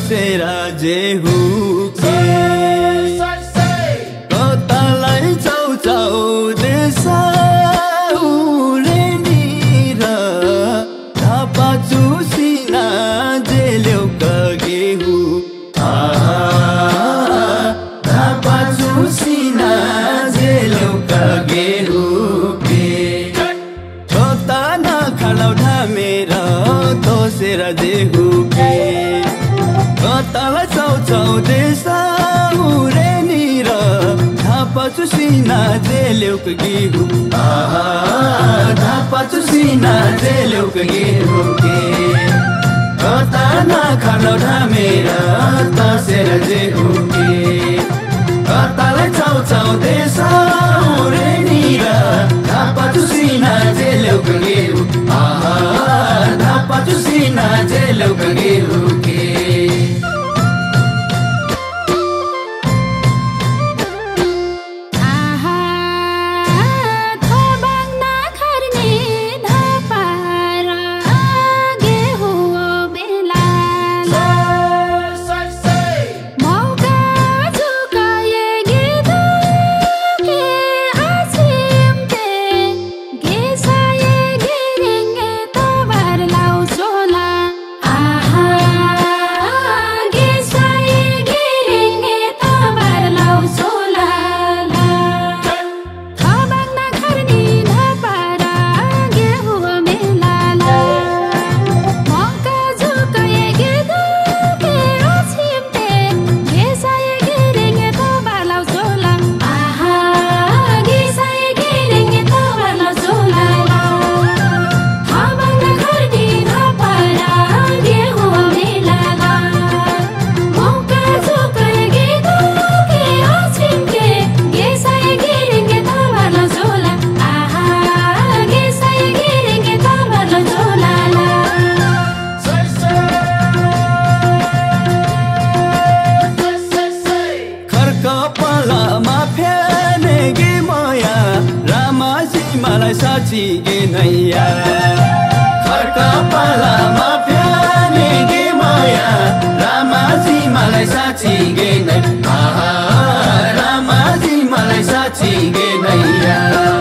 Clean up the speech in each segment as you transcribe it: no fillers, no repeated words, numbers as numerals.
तोसेरा जे हुके कतालाई चाउ देसाउले निर धापा चुसिना जेल्यौ कगेहु धापा चुसिना जेल्यौ कगेहु कता नखालौ ढामेर तोसेरा जे हुके कतालाई चाउ देसाउले निर धापा चुसिना जेल्यौ कगेहु धापा चुसिना जेल्यौ कगेहु कता नखालौ ढामेर तोसेरा जे हुके कतालाई चाउ देसाउले निर धापा चुसिना जेल्यौ कगेहु धापा चुसिना जेल्यौ कगेहु मलाई साची गे नैया खर्का पालामा प्याने गे माया रामाजी मलाई साची गे नैया रामाजी मलाई साची गे नैया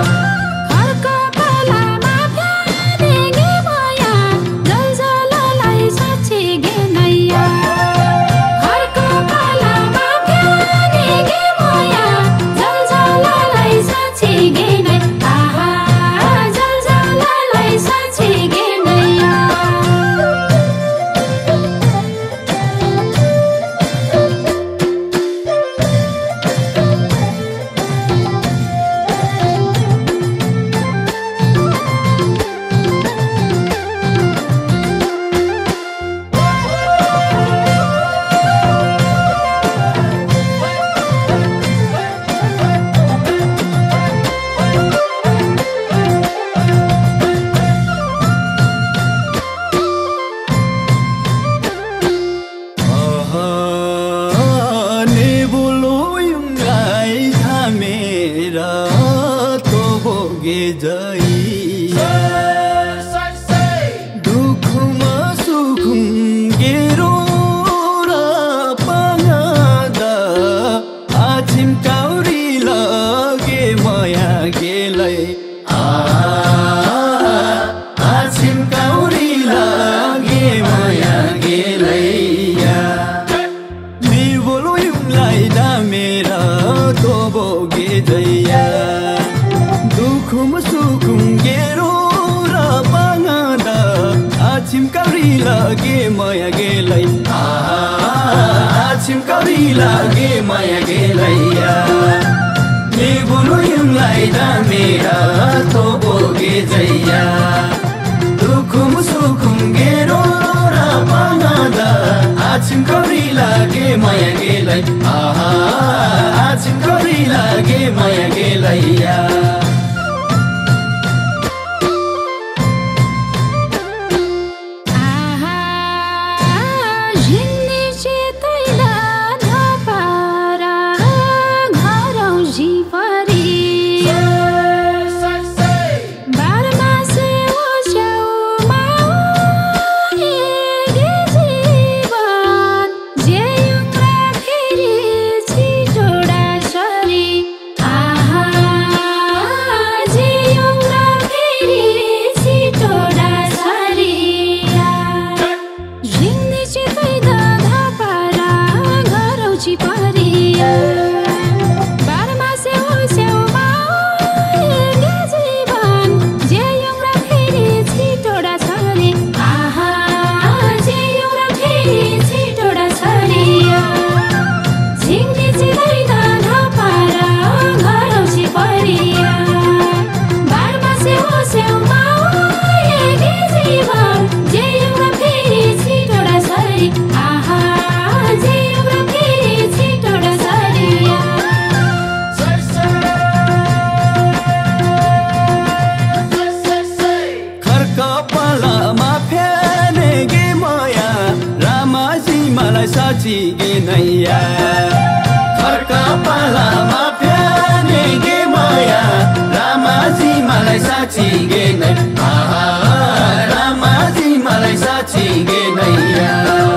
दुखमा सुखुम गेरो र पाङदा आछिम काउरी लगे माया गेलै आछिम काउरी लगे माया गेलैया नि बोलो युमलाई दामेरा तो बोगे जैया दुखुम सुखुम गेरो र पाङदा आछिम काउरी लगे माया गेलै आछिम काउरी लगे माया गेलैया नि बोलो युमलाई दामेरा तो बोगे जैया दुखुम सुखुम गेरो र पाङदा आछिम काउरी लगे माया गेलै आछिम काउरी लगे माया गेलैया Baramase गे नै रामाजी मलाई साँच्ची गे नैया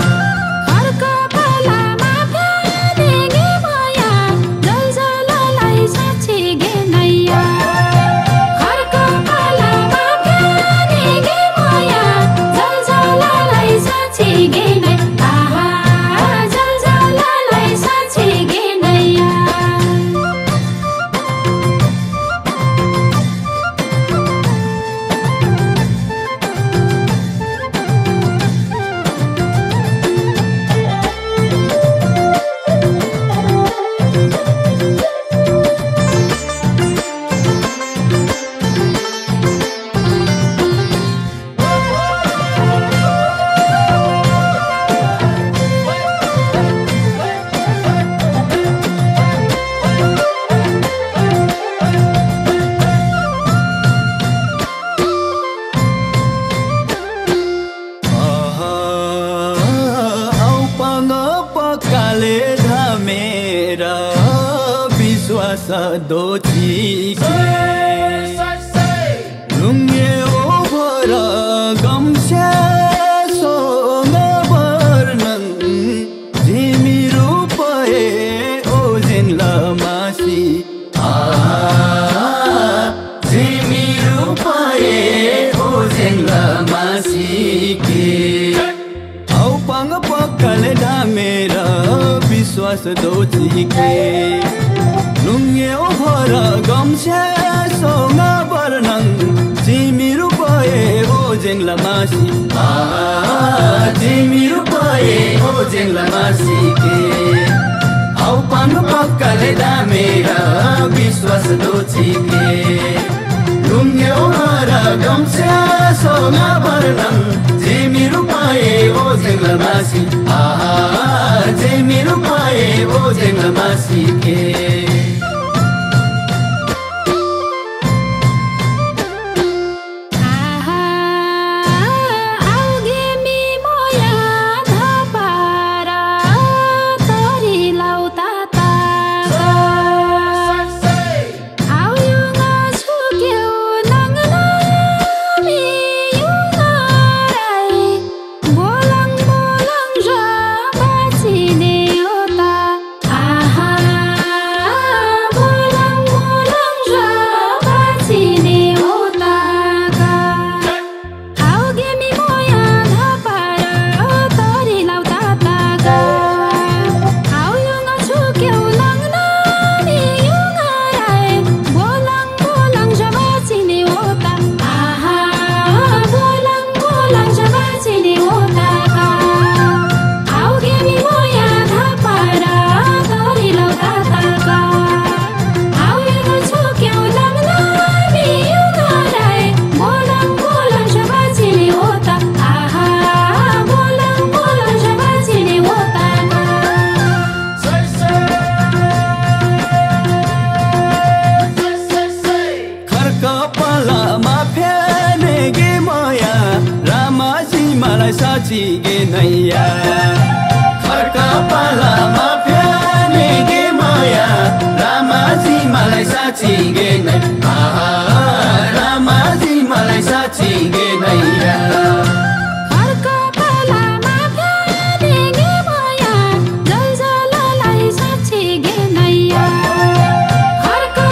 दोची लुङ्गे ओभर गम्स्या सोङ वर्णन झिमी रूपए ओजेन लमासी झिमी रूपए ओजेन लमासी के औपाङ पक्काले ढामेर विश्वास दोची के लुङ्गे ओभर गम्स्या सोङ वर्णन झिमी रूपए ओजेन लमासी झिमी रूपए ओजेन लमासी के औपाङ पक्काले दामेर विश्वास दोची के लुङ्गे ओभर गम्स्या सोङ वर्णन झिमी रूपए ओजेन लमासी झिमी रूपए ओजेन लमासी के साँच्ची गे नैया खर्क पालामा फ्याने गे माया रामाजी मलाई साँच्ची गे नै रामाजी मलाई साँच्ची गे नैया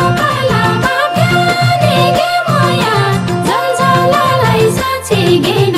Again.